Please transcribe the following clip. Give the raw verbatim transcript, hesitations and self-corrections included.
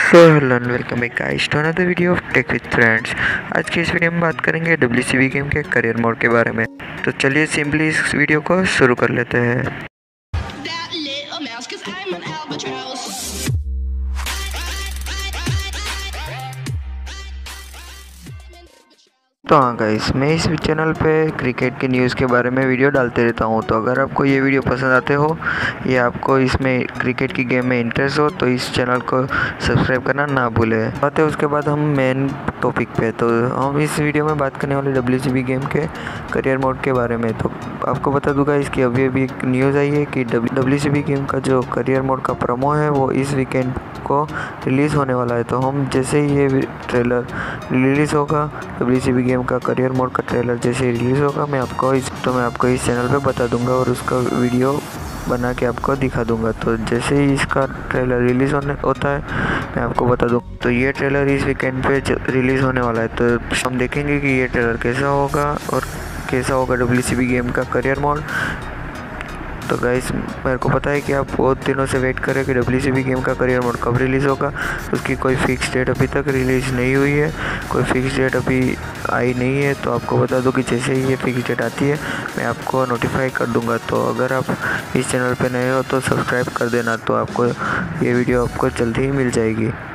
So hello and welcome back guys to another video of Tech with Friends. आज की इस video में बात करेंगे डब्ल्यूसीबी गेम के करियर मोड के बारे में। तो चलिए सिंपली इस वीडियो को शुरू कर लेते हैं। तो हाँ गाइस, मैं इस चैनल पे क्रिकेट के न्यूज़ के बारे में वीडियो डालते रहता हूँ। तो अगर आपको ये वीडियो पसंद आते हो या आपको इसमें क्रिकेट की गेम में इंटरेस्ट हो तो इस चैनल को सब्सक्राइब करना ना भूलें। बात है उसके बाद हम मेन टॉपिक पे। तो हम इस वीडियो में बात करने वाले डब्ल्यूसीबी गेम के करियर मोड के बारे में। तो आपको बता दूंगा, इसकी अभी अभी एक न्यूज़ आई है कि डब्ल्यूसीबी गेम का जो करियर मोड का प्रोमो है वो इस वीकेंड को रिलीज़ होने वाला है। तो हम जैसे ही ये ट्रेलर रिलीज़ होगा, डब्ल्यूसीबी गेम का करियर मोड का ट्रेलर जैसे ही रिलीज़ होगा, मैं आपको इस तो मैं आपको इस चैनल पे बता दूंगा और उसका वीडियो बना के आपको दिखा दूंगा। तो जैसे ही इसका ट्रेलर रिलीज़ होने होता है मैं आपको बता दूँ। तो ये ट्रेलर इस वीकेंड पे रिलीज़ होने वाला है। तो हम देखेंगे कि ये ट्रेलर कैसा होगा और कैसा होगा डब्ल्यूसीबी गेम का करियर मोड। तो गाइस, मेरे को पता है कि आप बहुत दिनों से वेट कर रहे हैं कि डब्ल्यूसीबी गेम का करियर मोड कब रिलीज़ होगा। उसकी कोई फिक्स डेट अभी तक रिलीज़ नहीं हुई है, कोई फिक्स डेट अभी आई नहीं है। तो आपको बता दूं कि जैसे ही ये फिक्स डेट आती है मैं आपको नोटिफाई कर दूंगा। तो अगर आप इस चैनल पे नए हो तो सब्सक्राइब कर देना, तो आपको ये वीडियो आपको जल्दी ही मिल जाएगी।